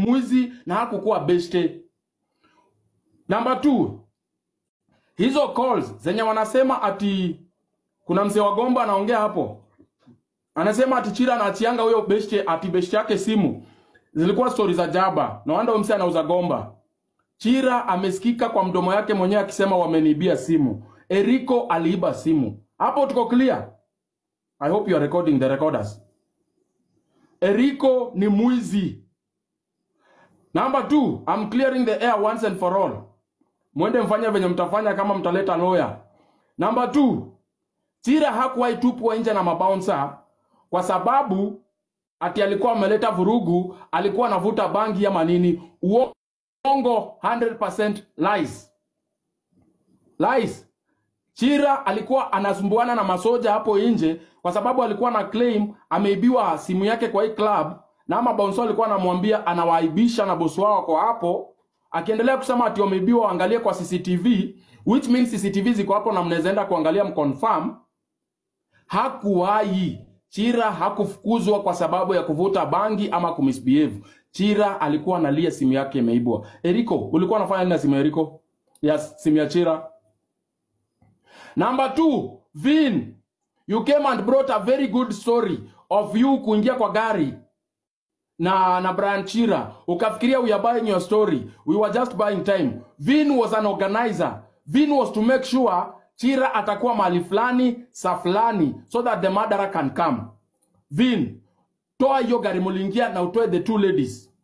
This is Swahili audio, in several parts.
mwizi na hakukuwa beste. Number 2, hizo calls zenye wanasema ati kuna mzee wa Gomba anaongea hapo. Anasema ati Chira anachianga huyo beste ati beste yake simu. Zilikuwa stories za jaba. Na wanda mzee anauza Gomba. Chira amesikika kwa mdomo yake mwenyewe akisema wamenibia simu. Eriko aliiba simu. Hapo tuko clear. I hope you are recording the recorders. Eriko ni mwizi. Number 2, I'm clearing the air once and for all. Mwende mfanya venye mtafanya kama mtaleta lawyer. Number 2, Chira hakuwahi tupwa nje na mabouncer kwa sababu ati alikuwa ameleta vurugu, alikuwa anavuta bangi ama nini. Uongo 100% lies. Lies. Chira alikuwa anasumbuana na masoja hapo nje kwa sababu alikuwa na claim ameibiwa simu yake kwa hii club, na ama bouncer alikuwa anamwambia anawaibisha na boss wao kwa hapo, akiendelea kusema ati wameibiwa waangalie kwa CCTV, which means CCTV ziko hapo na mnaweza enda kuangalia mconfirm. Hakuwahi. Chira hakufukuzwa kwa sababu ya kuvuta bangi ama kumisbehave. Chira alikuwa analia simu yake imeibwa. Eriko, ulikuwa unafanya nini na simu ya Eriko? Yes, simu ya Chira. Number 2, Vin, you came and brought a very good story of you kuingia kwa gari na Brian Chira. Ukafikiria we are buying your story. We were just buying time. Vin was an organizer. Vin was to make sure Chira atakuwa mahali fulani, saa fulani, so that the murderer can come. Vin, toa hiyo gari mulingia na utoe the 2 ladies.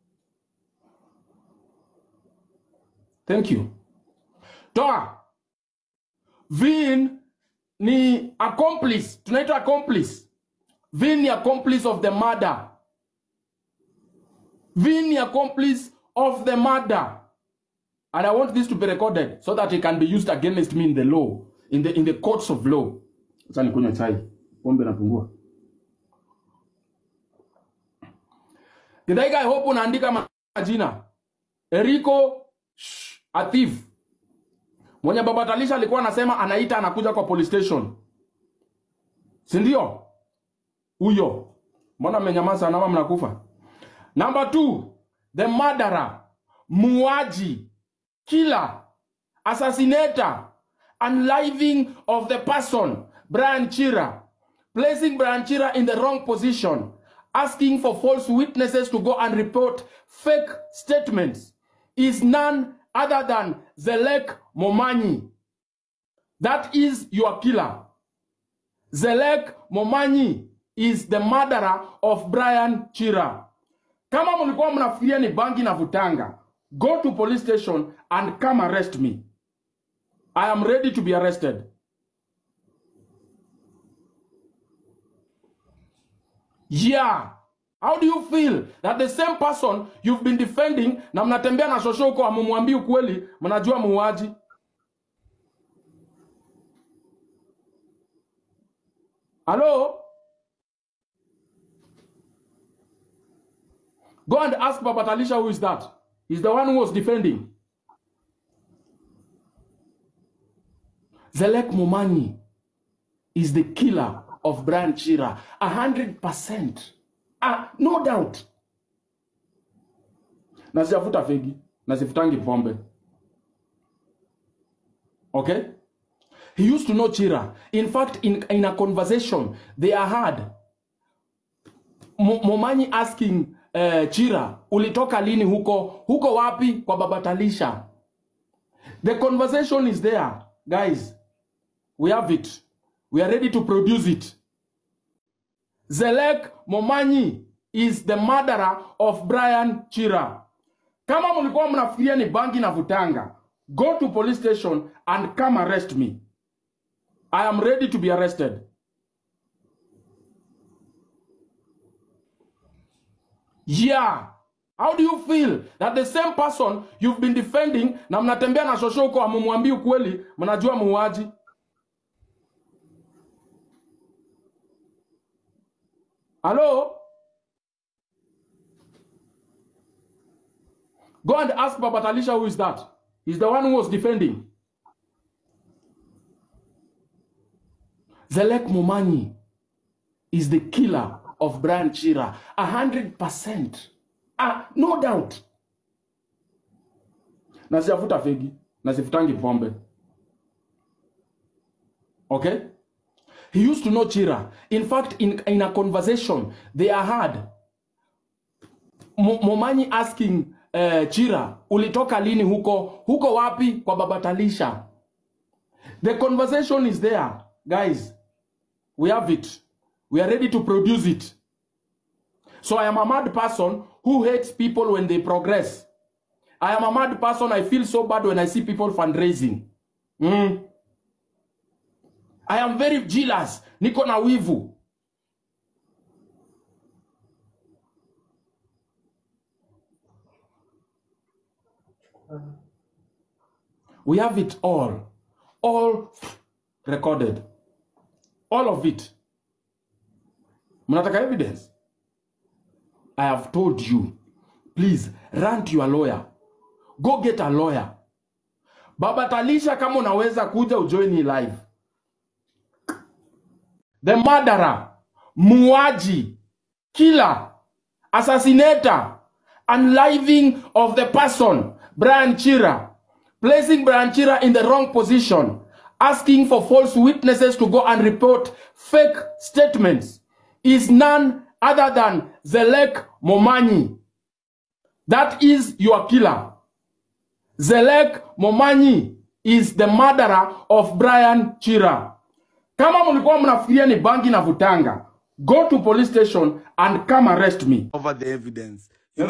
Thank you. Toa. Vin ni accomplice. Tunaitwa accomplice. Vin ni accomplice of the murder. Vin ni accomplice of the murder. And I want this to be recorded so that it can be used against me in the law, in the courts of law. Acha nikunywe chai. Pombe napungua. Kidaika, I hope unaandika majina. Eriko, a thief. Mwenye baba Talisha alikuwa anasema anaita anakuja kwa police station. Si ndio? Huyo. Mbona mmenyamaza na mnakufa? Number 2, the murderer, muaji, killer, assassinator, unliving of the person, Brian Chira, placing Brian Chira in the wrong position, asking for false witnesses to go and report fake statements, is none other than Zelek Momanyi. That is your killer. Zelek Momanyi is the murderer of Brian Chira. Kama mlikuwa mnafikiria ni bangi na vutanga, go to police station and come arrest me. I am ready to be arrested. Yeah. How do you feel that the same person you've been defending na mnatembea na shosho huko amumwambii ukweli, mnajua muuaji? Hello? Go and ask Baba Talisha who is that. He's the one who was defending. Zelek Momanyi is the killer of Brian Chira. 100%. No doubt. Nasijafuta fegi. Nasifutangi pombe. Okay? He used to know Chira. In fact, in a conversation they had, Momanyi asking Chira, ulitoka lini huko? Huko wapi? Kwa Baba Talisha. The conversation is there. Guys, we have it. We are ready to produce it. Zelek Momanyi is the murderer of Brian Chira. Kama mlikuwa mnafikiria ni bangi na vutanga, go to police station and come arrest me. I am ready to be arrested. Yeah. How do you feel that the same person you've been defending na mnatembea na shosho huko amumwambii ukweli, mnajua muuaji? Hello? Go and ask Baba Talisha who is that. He's the one who was defending. Zelek Momanyi is the killer of Brian Chira. 100%. No doubt. Na sijafuta fegi, na sifutangi pombe. Okay? He used to know Chira. In fact, in a conversation they had, Momanyi asking Chira, ulitoka lini huko? Huko wapi? Kwa Baba Talisha. The conversation is there. Guys, we have it. We are ready to produce it. So I am a mad person who hates people when they progress. I am a mad person. I feel so bad when I see people fundraising. I am very jealous. Niko na wivu. We have it all recorded. All of it. Mnataka evidence? I have told you, please run to your lawyer. Go get a lawyer. Baba Talisha, kama unaweza kuja ujoin hii live. The murderer, muaji, killer, assassinator, unliving of the person, Brian Chira, placing Brian Chira in the wrong position, asking for false witnesses to go and report fake statements, is none other than Zelek Momanyi. That is your killer. Zelek Momanyi is the murderer of Brian Chira. Kama mlikuwa mnafikiria ni bangi na vutanga, go to police station and come arrest me. Over the evidence. You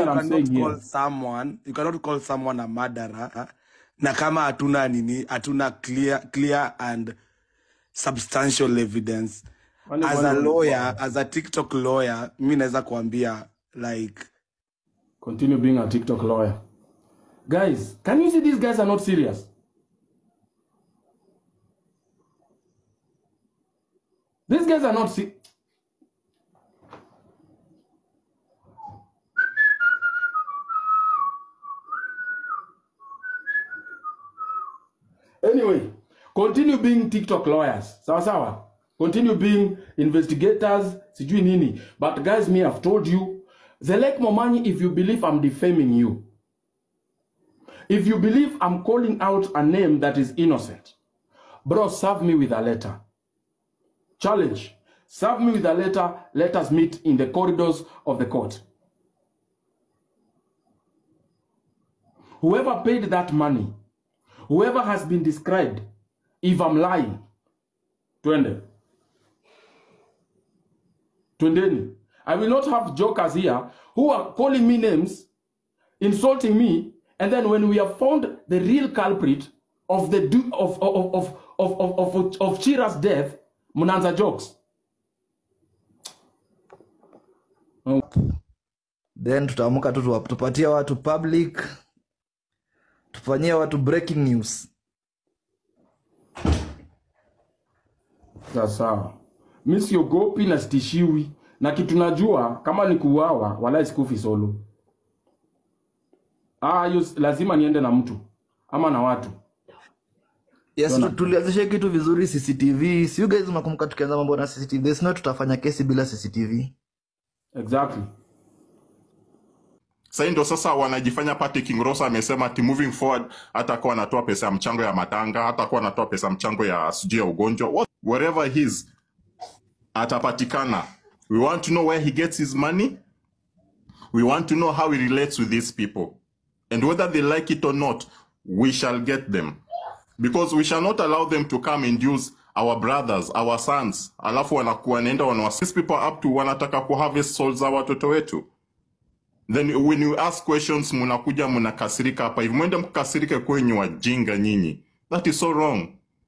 cannot call someone a murderer. Na kama hatuna clear and substantial evidence. As a lawyer, as a TikTok lawyer, mimi naweza kuambia like continue being a TikTok lawyer. Guys, can you see these guys are not serious? These guys are not serious. Anyway, continue being TikTok lawyers. Sawa sawa. Continue being investigators, sijui nini. But guys, me, I've told you, Zelek Momanyi, if you believe I'm defaming you, if you believe I'm calling out a name that is innocent, bro, serve me with a letter. Challenge. Serve me with a letter. Let us meet in the corridors of the court. Whoever paid that money, whoever has been described, if I'm lying, twende. Twendeni. I will not have jokers here who are calling me names, insulting me, and then when we have found the real culprit of the of Chira's death, Munanza jokes. Then tutaamka tu tupatia watu public, tufanyia watu breaking news. Sasa mimi siogopi na sitishiwi, na kitu najua kama ni kuuawa wala sikufi solo. Lazima niende na mtu ama na watu. Yes, tulianzisha kitu vizuri CCTV. Si you guys unakumbuka tukianza mambo na CCTV. There's no tutafanya kesi bila CCTV. Exactly. Sasa ndio sasa wanajifanya Patrick Kingrosa amesema ati moving forward atakuwa anatoa pesa ya mchango ya matanga, atakuwa anatoa pesa ya mchango ya sijui ya ugonjwa. Whatever he is atapatikana. We want to know where he gets his money. We want to know how he relates with these people. And whether they like it or not, we shall get them. Because we shall not allow them to come and use our brothers, our sons. Alafu wanakuwa nenda these people up to wanataka kuharvest souls za watoto wetu. Then when you ask questions, munakuja munakasirika hapa. If mwende mkasirike kwenye wajinga nyinyi. That is so wrong.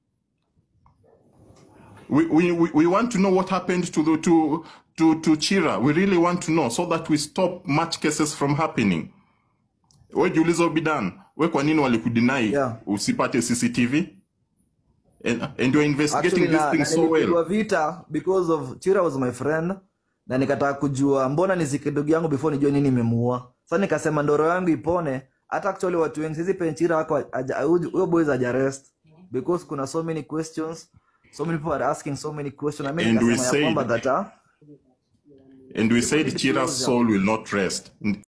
We want to know what happened to Chira. We really want to know so that we stop much cases from happening. We Julizo Bidan, we kwa nini walikudinai usipate CCTV? And you're investigating this thing so well. Vita because of Chira was my friend. Na nikataka kujua mbona nizike ndugu yangu before nijue nini imemuua. Sasa nikasema ndoro yangu ipone. Hata actually watu wengi sisi Chira wako huyo boys arrest because kuna so many questions. So many people are asking so many questions. I mean, and we said Chira's soul will not rest.